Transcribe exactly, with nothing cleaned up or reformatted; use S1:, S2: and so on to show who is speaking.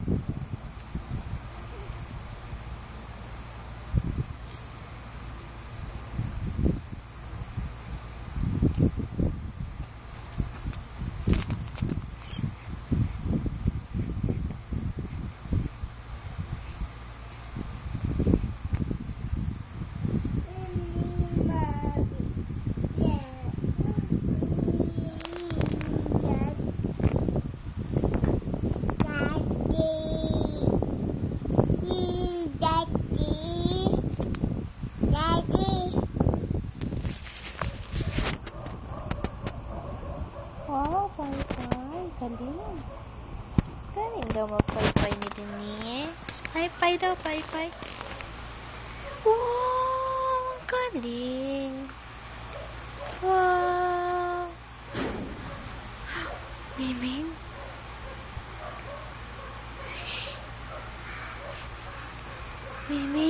S1: Wow, Pai-Pai. Galing. Galing daw mag-Pai-Pai ni Denise. Pai-Pai daw, Pai-Pai. Wow, galing. Wow. Miming. Miming.